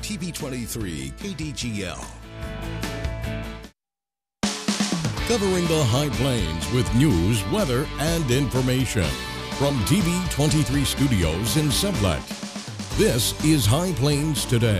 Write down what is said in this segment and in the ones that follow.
TV23 KDGL. Covering the High Plains with news, weather, and information. From TV23 Studios in Sublette, this is High Plains Today.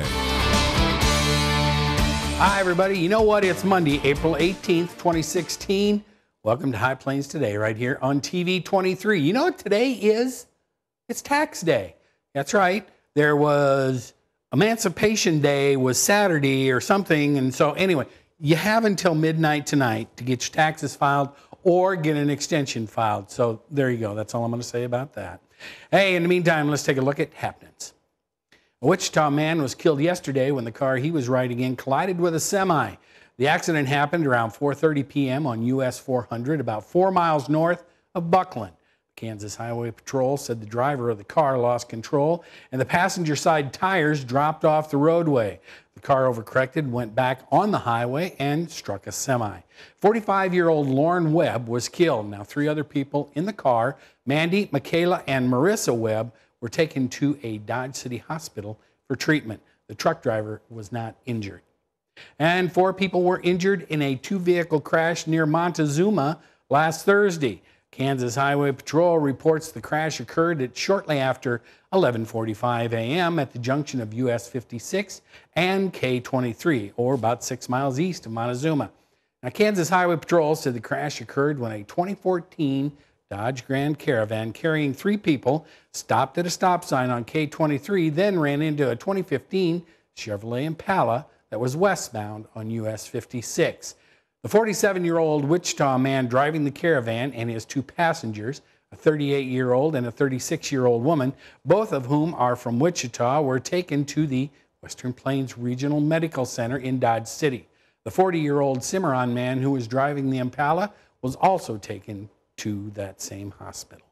Hi, everybody. You know what? It's Monday, April 18th, 2016. Welcome to High Plains Today right here on TV23. You know what today is? It's tax day. That's right. There was Emancipation Day was Saturday or something. And so anyway, you have until midnight tonight to get your taxes filed or get an extension filed. So there you go. That's all I'm going to say about that. Hey, in the meantime, let's take a look at happenings. A Wichita man was killed yesterday when the car he was riding in collided with a semi. The accident happened around 4:30 p.m. on US 400, about 4 miles north of Buckland. Kansas Highway Patrol said the driver of the car lost control and the passenger side tires dropped off the roadway. The car overcorrected, went back on the highway, and struck a semi. 45-year-old Lauren Webb was killed. Now, 3 other people in the car, Mandy, Michaela, and Marissa Webb, were taken to a Dodge City hospital for treatment. The truck driver was not injured. And 4 people were injured in a 2-vehicle crash near Montezuma last Thursday. Kansas Highway Patrol reports the crash occurred shortly after 11:45 a.m. at the junction of US 56 and K23, or about 6 miles east of Montezuma. Now, Kansas Highway Patrol said the crash occurred when a 2014 Dodge Grand Caravan carrying 3 people stopped at a stop sign on K23, then ran into a 2015 Chevrolet Impala that was westbound on US 56. The 47-year-old Wichita man driving the caravan and his 2 passengers, a 38-year-old and a 36-year-old woman, both of whom are from Wichita, were taken to the Western Plains Regional Medical Center in Dodge City. The 40-year-old Cimarron man who was driving the Impala was also taken to that same hospital.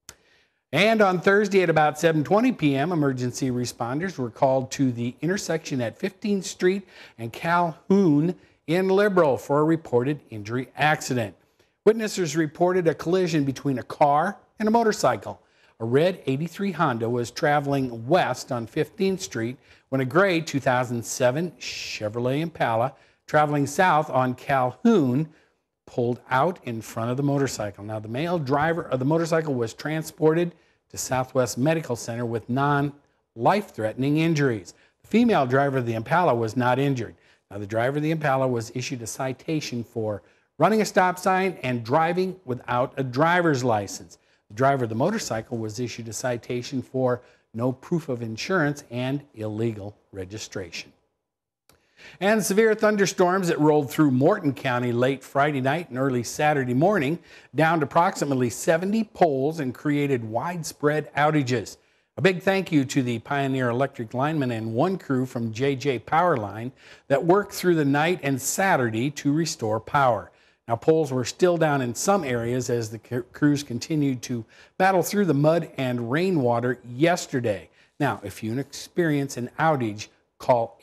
And on Thursday at about 7:20 p.m., emergency responders were called to the intersection at 15th Street and Calhoun in Liberal for a reported injury accident. Witnesses reported a collision between a car and a motorcycle. A red 83 Honda was traveling west on 15th Street when a gray 2007 Chevrolet Impala traveling south on Calhoun pulled out in front of the motorcycle. Now, the male driver of the motorcycle was transported to Southwest Medical Center with non-life-threatening injuries. The female driver of the Impala was not injured. Now, the driver of the Impala was issued a citation for running a stop sign and driving without a driver's license. The driver of the motorcycle was issued a citation for no proof of insurance and illegal registration. And severe thunderstorms that rolled through Morton County late Friday night and early Saturday morning downed approximately 70 poles and created widespread outages. A big thank you to the Pioneer Electric linemen and 1 crew from JJ Powerline that worked through the night and Saturday to restore power. Now, poles were still down in some areas as the crews continued to battle through the mud and rainwater yesterday. Now, if you experience an outage, call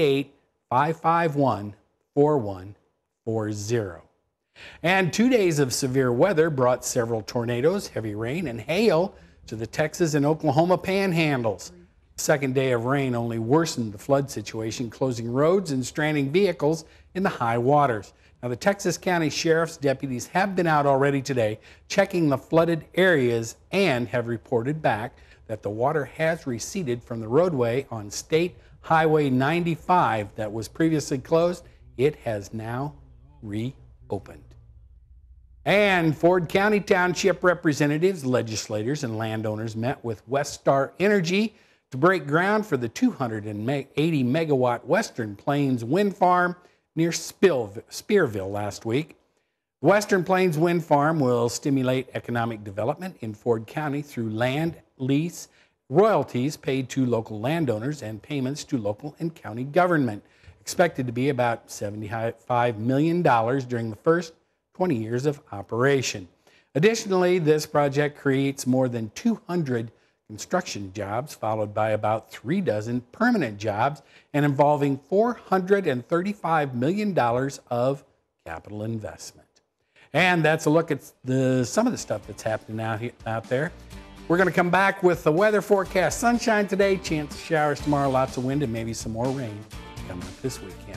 888-551-4140. And 2 days of severe weather brought several tornadoes, heavy rain, and hail to the Texas and Oklahoma panhandles. The second day of rain only worsened the flood situation, closing roads and stranding vehicles in the high waters. Now, the Texas County Sheriff's deputies have been out already today checking the flooded areas and have reported back that the water has receded from the roadway on State Highway 95 that was previously closed. It has now reopened. And Ford County Township representatives, legislators, and landowners met with Westar Energy to break ground for the 280-megawatt Western Plains wind farm near Spearville last week. The Western Plains wind farm will stimulate economic development in Ford County through land lease, royalties paid to local landowners, and payments to local and county government. Expected to be about $75 million during the first 20 years of operation. Additionally, this project creates more than 200 construction jobs, followed by about 3 dozen permanent jobs, and involving $435 million of capital investment. And that's a look at some of the stuff that's happening out there. We're going to come back with the weather forecast. Sunshine today, chance of showers tomorrow, lots of wind, and maybe some more rain coming up this weekend.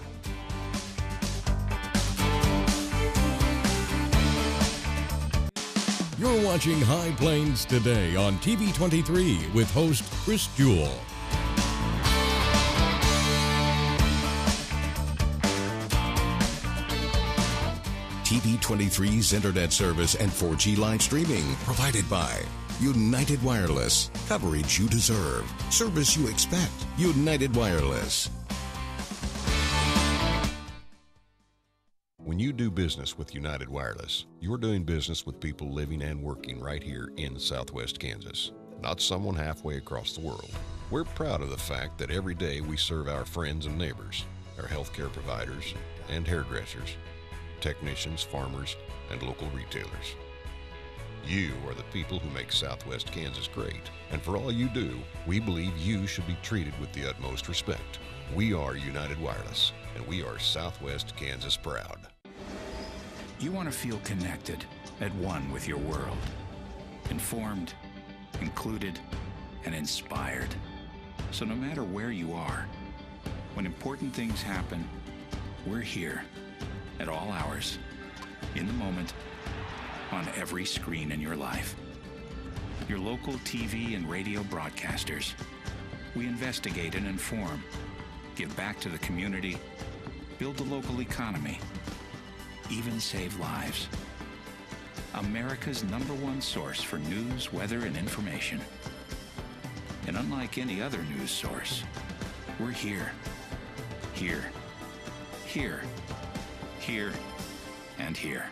You're watching High Plains Today on TV23 with host Chris Jewell. TV23's internet service and 4G live streaming provided by United Wireless. Coverage you deserve. Service you expect. United Wireless. When you do business with United Wireless, you're doing business with people living and working right here in Southwest Kansas, not someone halfway across the world. We're proud of the fact that every day we serve our friends and neighbors, our healthcare providers and hairdressers, technicians, farmers, and local retailers. You are the people who make Southwest Kansas great, and for all you do, we believe you should be treated with the utmost respect. We are United Wireless, and we are Southwest Kansas proud. You want to feel connected, at one with your world. Informed, included, and inspired. So no matter where you are, when important things happen, we're here at all hours, in the moment, on every screen in your life. Your local TV and radio broadcasters. We investigate and inform, give back to the community, build the local economy, even save lives. America's #1 source for news, weather, and information. And unlike any other news source, we're here, here, here, here, and here.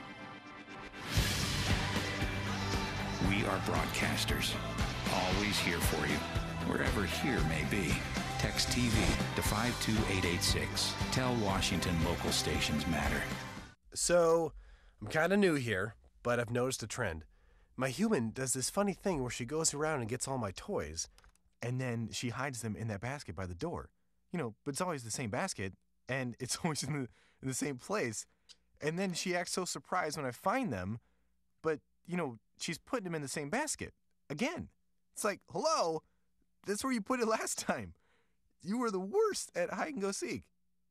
We are broadcasters, always here for you, wherever here may be. Text TV to 52886. Tell Washington local stations matter. So, I'm kind of new here, but I've noticed a trend. My human does this funny thing where she goes around and gets all my toys, and then she hides them in that basket by the door. You know, but it's always the same basket, and it's always in the same place. And then she acts so surprised when I find them, but, you know, she's putting them in the same basket. Again. It's like, hello, that's where you put it last time. You were the worst at hide and go seek.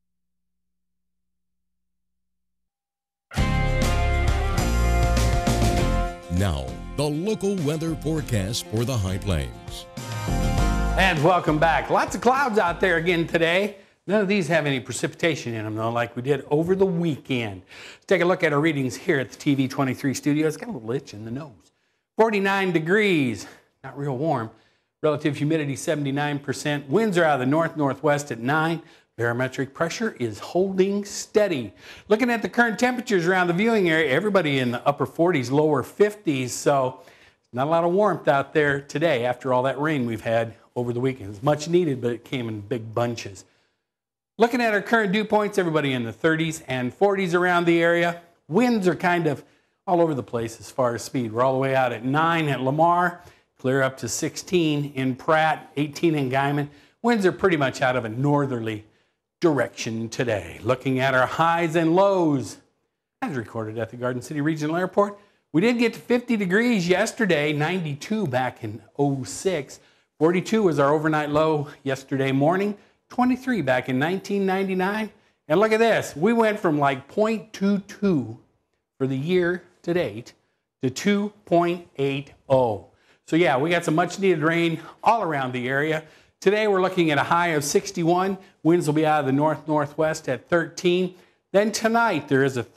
Now, the local weather forecast for the High Plains. And welcome back. Lots of clouds out there again today. None of these have any precipitation in them, though, like we did over the weekend. Let's take a look at our readings here at the TV23 studios. Got a little itch in the nose. 49 degrees, not real warm. Relative humidity 79%. Winds are out of the north-northwest at 9. Barometric pressure is holding steady. Looking at the current temperatures around the viewing area, everybody in the upper 40s, lower 50s, so not a lot of warmth out there today after all that rain we've had over the weekend. It's much needed, but it came in big bunches. Looking at our current dew points, everybody in the 30s and 40s around the area. Winds are kind of all over the place as far as speed. We're all the way out at 9 at Lamar, clear up to 16 in Pratt, 18 in Guyman. Winds are pretty much out of a northerly direction today. Looking at our highs and lows, as recorded at the Garden City Regional Airport, we did get to 50 degrees yesterday, 92 back in 06. 42 was our overnight low yesterday morning, 23 back in 1999. And look at this, we went from like 0.22 for the year to date to 2.80. So yeah, we got some much needed rain all around the area. Today we're looking at a high of 61. Winds will be out of the north-northwest at 13. Then tonight there is a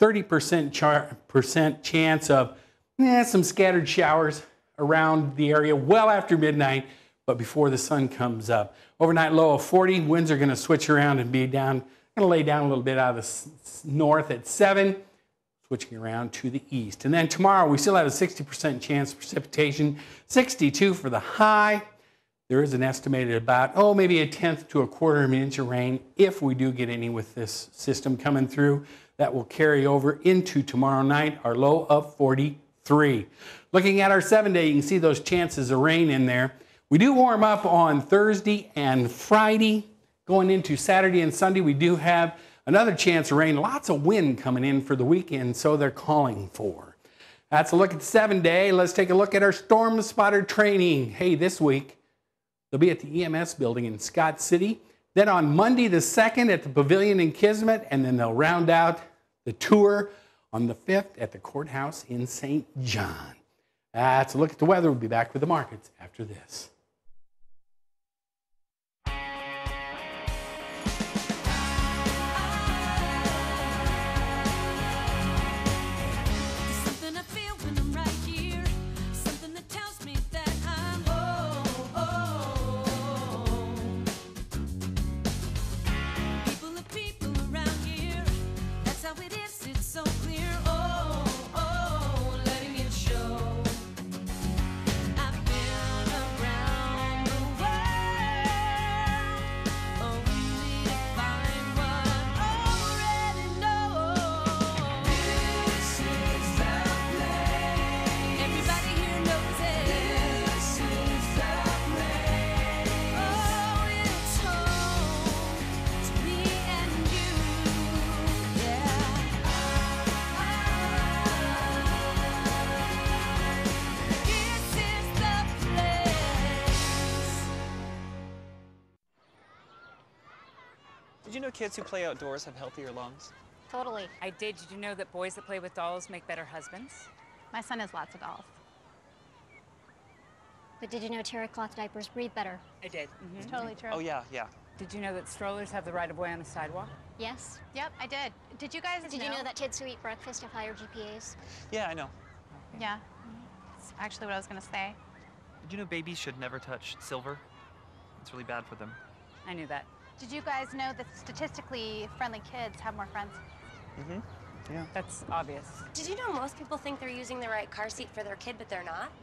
30% chance of some scattered showers around the area well after midnight, but before the sun comes up. Overnight low of 40. Winds are going to switch around and be down. Going to lay down a little bit out of the north at 7, switching around to the east. And then tomorrow we still have a 60% chance of precipitation, 62 for the high. There is an estimated about, maybe a 1/10 to a 1/4 inch of rain if we do get any with this system coming through. That will carry over into tomorrow night, our low of 43. Looking at our 7-day, you can see those chances of rain in there. We do warm up on Thursday and Friday. Going into Saturday and Sunday, we do have another chance of rain. Lots of wind coming in for the weekend, so they're calling for. That's a look at the 7-day. Let's take a look at our storm spotter training. Hey, this week, they'll be at the EMS building in Scott City. Then on Monday the 2nd at the Pavilion in Kismet, and then they'll round out the tour on the 5th at the courthouse in St. John. That's a look at the weather. We'll be back with the markets after this. Did you know kids who play outdoors have healthier lungs? Totally. I did. Did you know that boys that play with dolls make better husbands? My son has lots of dolls. But did you know terry cloth diapers breathe better? I did. It's totally true. Oh, yeah. Did you know that strollers have the right of way on the sidewalk? Yes. Yep, I did. Did you guys Did you know that kids who eat breakfast have higher GPAs? Yeah, I know. Yeah. That's actually what I was going to say. Did you know babies should never touch silver? It's really bad for them. I knew that. Did you guys know that statistically friendly kids have more friends? Mm-hmm. Yeah. That's obvious. Did you know most people think they're using the right car seat for their kid, but they're not?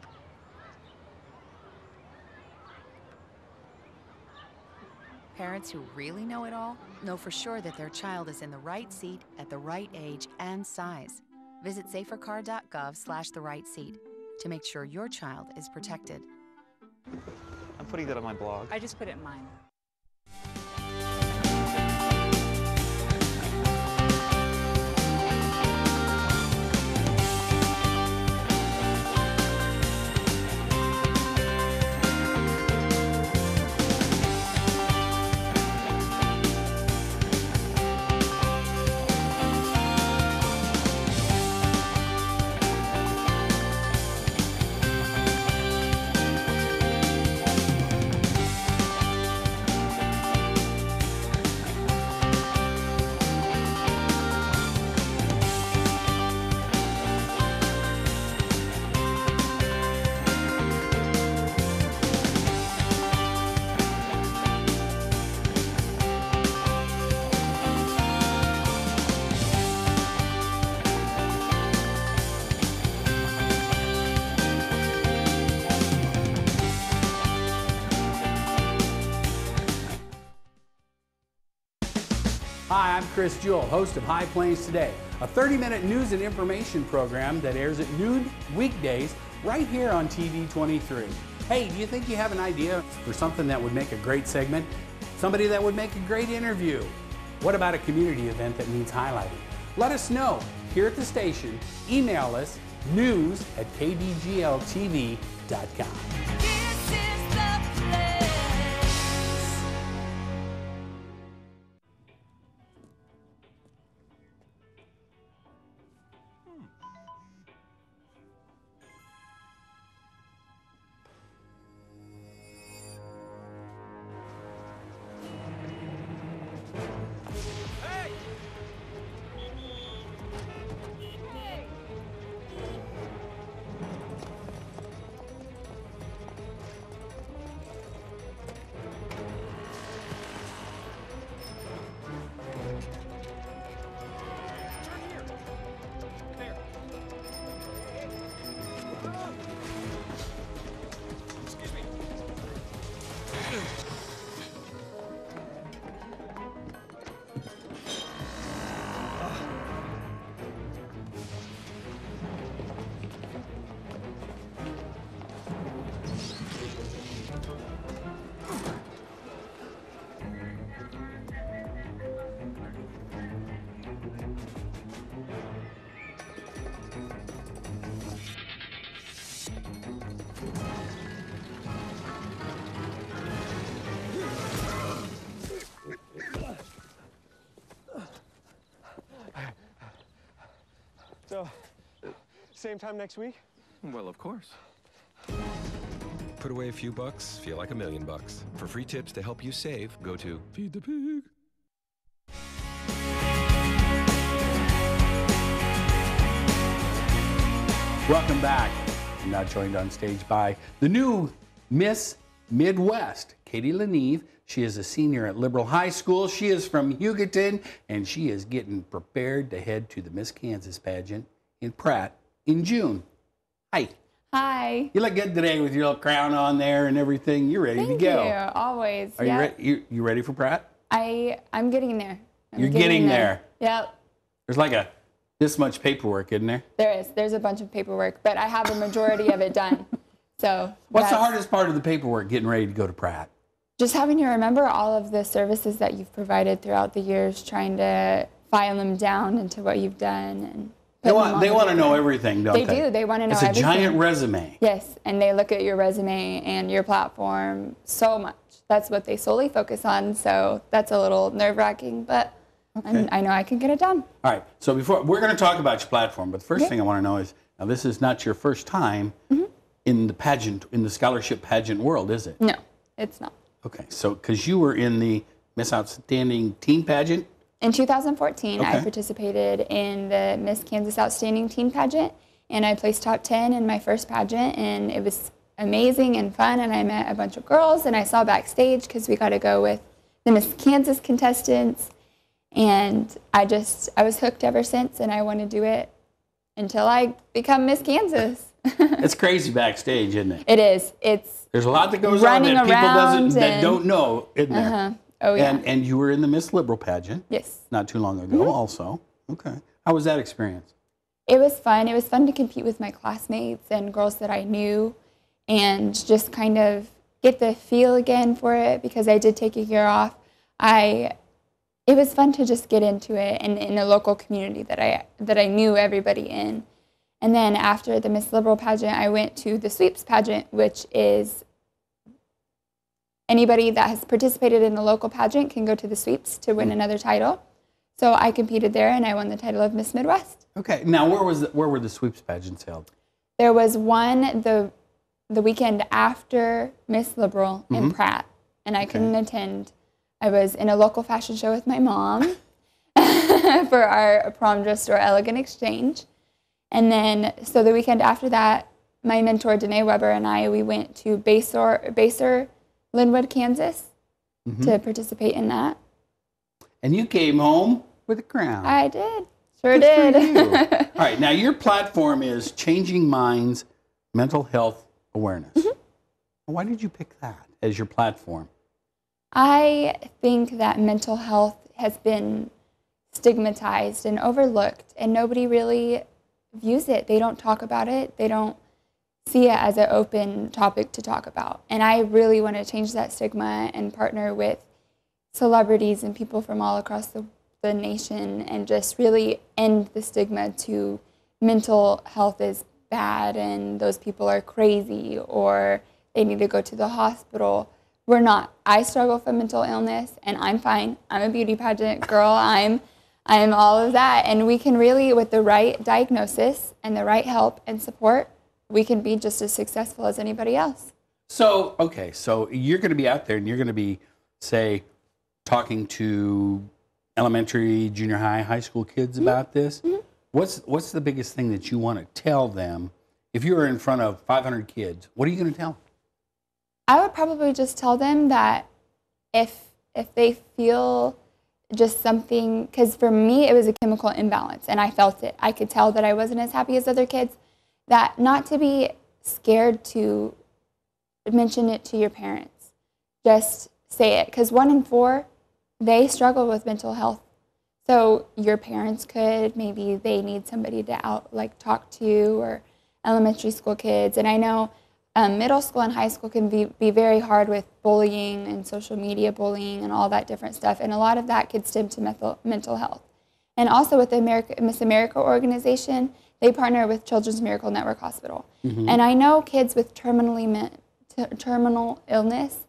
Parents who really know it all know for sure that their child is in the right seat at the right age and size. Visit safercar.gov/the right seat to make sure your child is protected. I'm putting that on my blog. I just put it in mine. Hi, I'm Chris Jewell, host of High Plains Today, a 30-minute news and information program that airs at noon weekdays right here on TV23. Hey, do you think you have an idea for something that would make a great segment? Somebody that would make a great interview? What about a community event that needs highlighting? Let us know here at the station. Email us news@kdgltv.com. So, same time next week? Well, of course. Put away a few bucks, feel like $1 million. For free tips to help you save, go to Feed the Pig. Welcome back. I'm now joined on stage by the new Miss Midwest, Catie LeNeve. She is a senior at Liberal High School. She is from Hugoton, and she is getting prepared to head to the Miss Kansas Pageant in Pratt in June. Hi. Hi. You look good today with your little crown on there and everything. You're ready to go. Thank you. Always. Are you ready? You ready for Pratt? I'm getting there. You're getting there. Yep. There's like this much paperwork, isn't there? There is. There's a bunch of paperwork, but I have a majority of it done. So. What's the hardest part of the paperwork getting ready to go to Pratt? Just having to remember all of the services that you've provided throughout the years, trying to file them down into what you've done. And they want to know everything, don't they? They do. They want to know everything. It's a everything. giant resume. Yes, and they look at your resume and your platform so much. That's what they solely focus on, so that's a little nerve-wracking, but okay. I know I can get it done. All right, so before we're going to talk about your platform, but the first thing I want to know is, now this is not your first time in the pageant, in the scholarship pageant world, is it? No, it's not. Okay, so because you were in the Miss Outstanding Teen Pageant? In 2014, I participated in the Miss Kansas Outstanding Teen Pageant, and I placed top 10 in my first pageant, and it was amazing and fun, and I met a bunch of girls, and I saw backstage because we got to go with the Miss Kansas contestants, and I was hooked ever since, and I want to do it until I become Miss Kansas. It's crazy backstage, isn't it? It is. There's a lot that goes on that people that don't know, isn't there? Oh, yeah. And you were in the Miss Liberal pageant. Yes. Not too long ago also. Okay. How was that experience? It was fun. It was fun to compete with my classmates and girls that I knew and just kind of get the feel again for it because I did take a year off. It was fun to just get into it and in a local community that I knew everybody in. And then after the Miss Liberal pageant, I went to the Sweeps pageant, which is anybody that has participated in the local pageant can go to the Sweeps to win another title. So I competed there, and I won the title of Miss Midwest. Okay. Now, where were the Sweeps pageants held? There was one the weekend after Miss Liberal in Pratt, and I couldn't attend. I was in a local fashion show with my mom for our prom dress store elegant exchange. And then, so the weekend after that, my mentor, Danae Weber, and we went to Baser, Linwood, Kansas to participate in that. And you came home with a crown. I did. Sure did. All right. Now, your platform is Changing Minds, Mental Health Awareness. Why did you pick that as your platform? I think that mental health has been stigmatized and overlooked, and nobody really views it. They don't talk about it. They don't see it as an open topic to talk about. And I really want to change that stigma and partner with celebrities and people from all across the nation and just really end the stigma to mental health is bad and those people are crazy or they need to go to the hospital. We're not. I struggle with mental illness and I'm fine. I'm a beauty pageant girl. I'm all of that. And we can really, with the right diagnosis and the right help and support, we can be just as successful as anybody else. So, okay, so you're going to be out there and you're going to be, say, talking to elementary, junior high, high school kids about this. What's the biggest thing that you want to tell them? If you were in front of 500 kids, what are you going to tell them? I would probably just tell them that if they feel just something, because for me it was a chemical imbalance and I felt it. I could tell that I wasn't as happy as other kids, that not to be scared to mention it to your parents. Just say it, because 1 in 4, they struggle with mental health. So your parents could, maybe they need somebody to talk to, or elementary school kids. And I know middle school and high school can be very hard with bullying and social media bullying and all that different stuff. And a lot of that could stem to mental health. And also with the Miss America Organization, they partner with Children's Miracle Network Hospital. And I know kids with terminal illness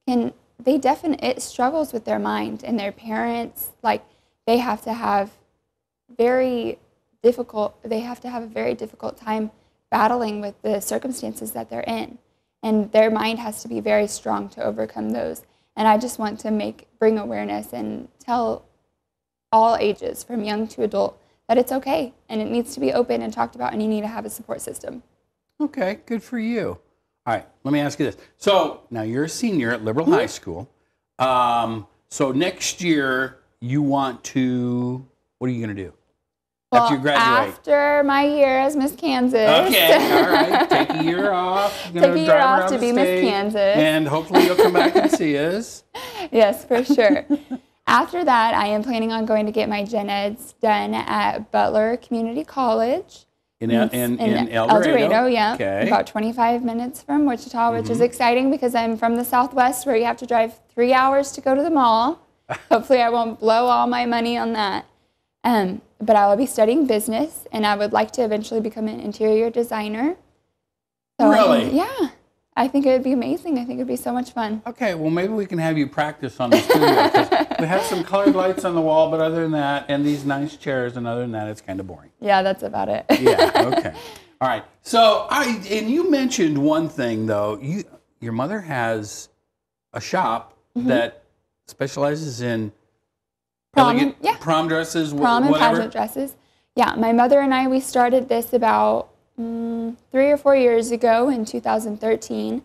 it struggles with their mind, and their parents, they have to have very difficult. They have to have a very difficult time battling with the circumstances that they're in. And their mind has to be very strong to overcome those. And I just want to bring awareness and tell all ages, from young to adult, that it's okay and it needs to be open and talked about, and you need to have a support system. Okay, good for you. All right, let me ask you this. So now you're a senior at Liberal High School. So next year you want to, what are you going to do? Well, after you graduate? After my year as Miss Kansas. Okay, all right. Take a year off. Take a year off to be Miss Kansas. And hopefully you'll come back and see us. Yes, for sure. After that, I am planning on going to get my gen eds done at Butler Community College. In El Dorado? Yeah. Okay. About 25 minutes from Wichita, which is exciting because I'm from the Southwest, where you have to drive 3 hours to go to the mall. Hopefully I won't blow all my money on that. But I will be studying business, and I would like to eventually become an interior designer. So Really? I think it would be amazing. I think it would be so much fun. Okay, well, maybe we can have you practice on the studio, because we have some colored lights on the wall, but other than that, and these nice chairs, and other than that, it's kind of boring. Yeah, that's about it. Yeah, okay. All right. So, and you mentioned one thing, though. Your mother has a shop that specializes in prom dresses, prom and pageant dresses. Yeah, my mother and I, we started this about 3 or 4 years ago in 2013.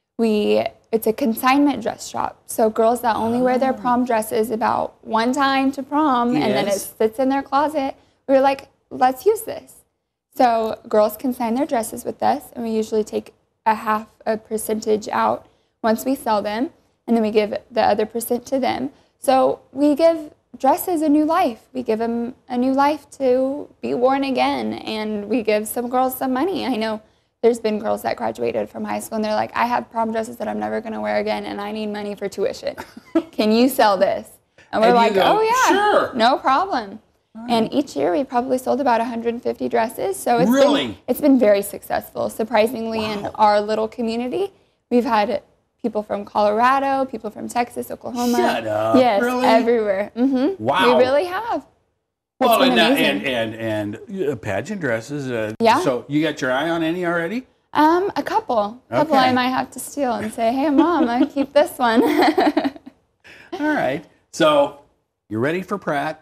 It's a consignment dress shop. So girls that only wear their prom dresses about one time to prom, and then it sits in their closet. We were like, let's use this. So girls consign their dresses with us, and we usually take a percentage out once we sell them, and then we give the other percent to them. So we give dresses a new life. We give them a new life to be worn again, and we give some girls some money. I know there's been girls that graduated from high school, and they're like, I have prom dresses that I'm never going to wear again, and I need money for tuition. Can you sell this? And we're like, oh yeah, sure, no problem. Right. And each year we probably sold about 150 dresses. So it's been very successful. Surprisingly, in our little community, we've had people from Colorado, people from Texas, Oklahoma. Shut up. Yes, really? Everywhere. Wow. We really have. Well, and pageant dresses. Yeah. So you got your eye on any already? A couple. I might have to steal and say, hey, Mom, I keep this one. All right. So you're ready for Pratt.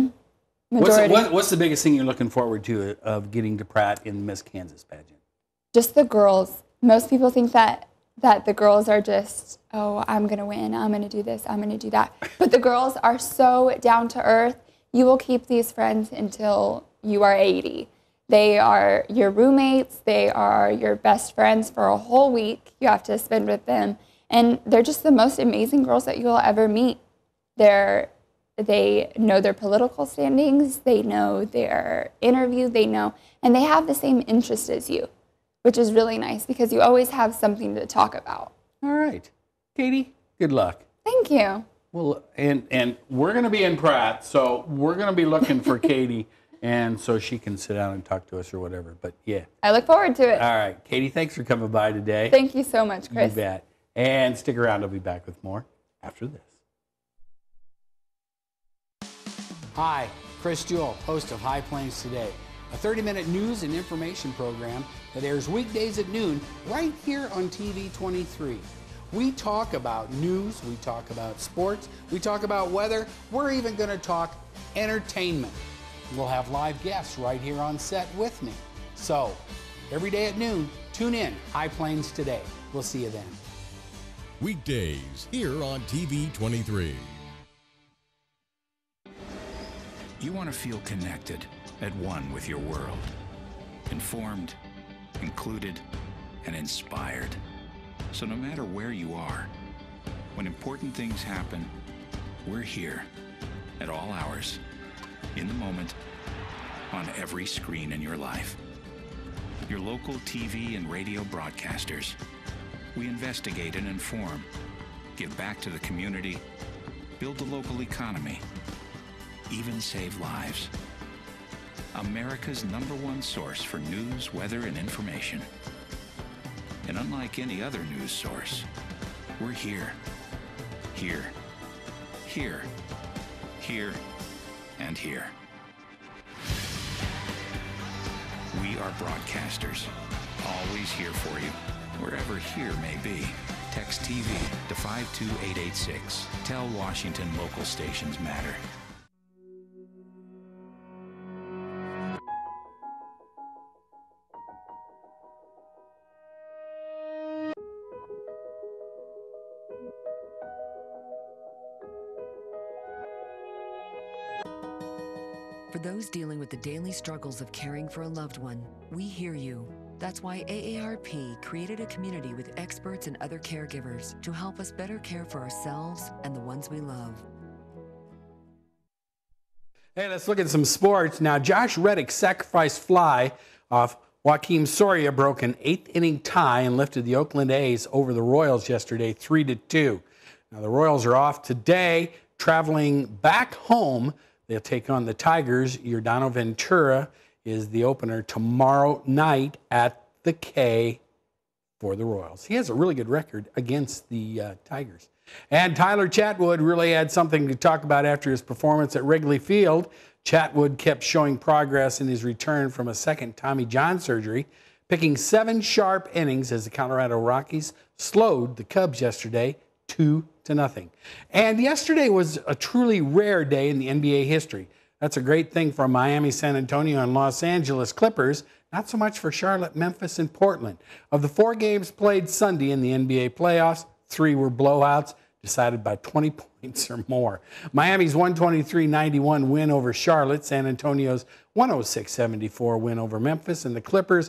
What's the biggest thing you're looking forward to of getting to Pratt in Miss Kansas pageant? Just the girls. Most people think that the girls are just, oh, I'm going to win, I'm going to do this, I'm going to do that. But the girls are so down to earth. You will keep these friends until you are 80. They are your roommates. They are your best friends for a whole week. You have to spend with them. And they're just the most amazing girls that you will ever meet. They know their political standings. They know their interview. And they have the same interest as you, which is really nice because you always have something to talk about. All right. Katie, good luck. Thank you. Well, and we're going to be in Pratt, so we're going to be looking for Katie, and so she can sit down and talk to us or whatever. But yeah. I look forward to it. All right. Katie, thanks for coming by today. Thank you so much, Chris. You bet. And stick around. I'll be back with more after this. Hi, Chris Jewell, host of High Plains Today, a 30-minute news and information program that airs weekdays at noon right here on TV23. We talk about news, we talk about sports, we talk about weather, we're even going to talk entertainment. We'll have live guests right here on set with me. So, every day at noon, tune in, High Plains Today. We'll see you then. Weekdays here on TV23. You want to feel connected, at one with your world. Informed, included, and inspired. So no matter where you are, when important things happen, we're here at all hours, in the moment, on every screen in your life. Your local TV and radio broadcasters. We investigate and inform, give back to the community, build the local economy, even save lives. America's #1 source for news, weather, and information. And unlike any other news source, we're here, here, here, here, and here. We are broadcasters, always here for you, wherever here may be. Text TV to 52886. Tell Washington local stations matter. For those dealing with the daily struggles of caring for a loved one, we hear you. That's why AARP created a community with experts and other caregivers to help us better care for ourselves and the ones we love. Hey, let's look at some sports. Now, Josh Reddick's sacrifice fly off Joakim Soria broke an 8th inning tie and lifted the Oakland A's over the Royals yesterday 3-2. Now, the Royals are off today, traveling back home. They'll take on the Tigers. Yordano Ventura is the opener tomorrow night at the K for the Royals. He has a really good record against the Tigers. And Tyler Chatwood really had something to talk about after his performance at Wrigley Field. Chatwood kept showing progress in his return from a second Tommy John surgery, picking 7 sharp innings as the Colorado Rockies slowed the Cubs yesterday 2-0. And yesterday was a truly rare day in the NBA history. That's a great thing for Miami, San Antonio, and Los Angeles Clippers. Not so much for Charlotte, Memphis, and Portland. Of the 4 games played Sunday in the NBA playoffs, 3 were blowouts, decided by 20 points or more. Miami's 123-91 win over Charlotte, San Antonio's 106-74 win over Memphis, and the Clippers'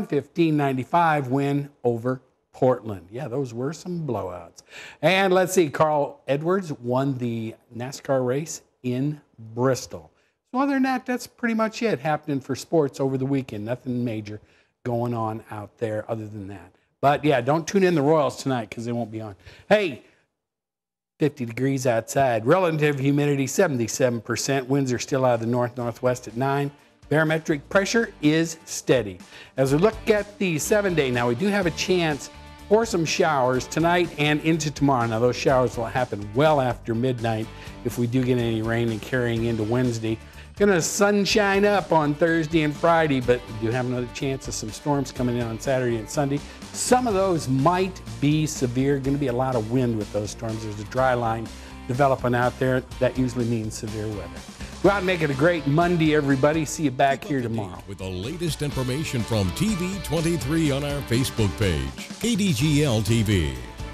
115-95 win over Portland. Yeah, those were some blowouts. And let's see, Carl Edwards won the NASCAR race in Bristol. So other than that, that's pretty much it happening for sports over the weekend. Nothing major going on out there other than that. But yeah, don't tune in the Royals tonight because they won't be on. Hey, 50 degrees outside. Relative humidity 77%. Winds are still out of the north-northwest at 9. Barometric pressure is steady. As we look at the 7-day, now we do have a chance for some showers tonight and into tomorrow. Now those showers will happen well after midnight if we do get any rain and carrying into Wednesday. Gonna sunshine up on Thursday and Friday, but we do have another chance of some storms coming in on Saturday and Sunday. Some of those might be severe. Gonna be a lot of wind with those storms. There's a dry line developing out there. That usually means severe weather. Go out and make it a great Monday, everybody. See you back here tomorrow. With the latest information from TV23 on our Facebook page, KDGL TV.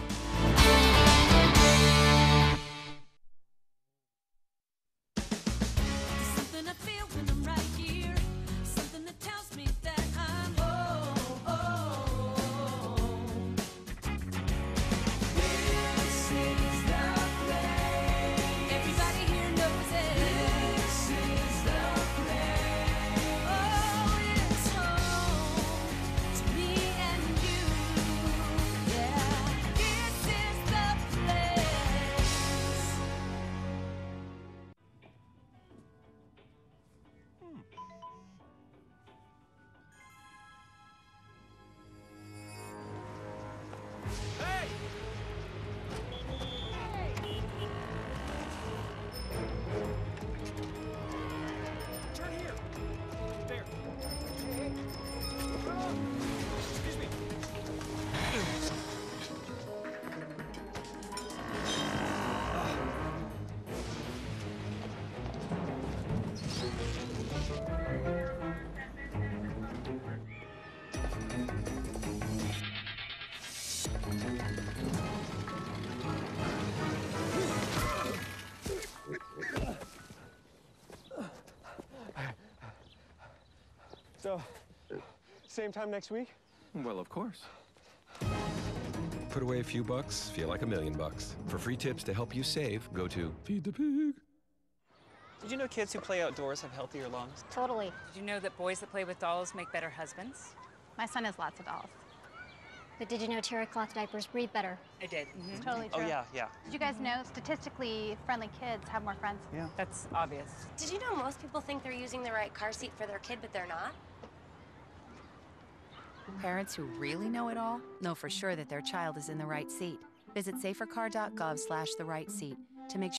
So, same time next week? Well, of course. Put away a few bucks, feel like $1 million. For free tips to help you save, go to Feed the Pig. Did you know kids who play outdoors have healthier lungs? Totally. Did you know that boys that play with dolls make better husbands? My son has lots of dolls. But did you know terry cloth diapers breathe better? I did. It's totally true. Oh, yeah, yeah. Did you guys know statistically friendly kids have more friends? Yeah. That's obvious. Did you know most people think they're using the right car seat for their kid, but they're not? Parents who really know it all know for sure that their child is in the right seat. Visit safercar.gov/the right seat to make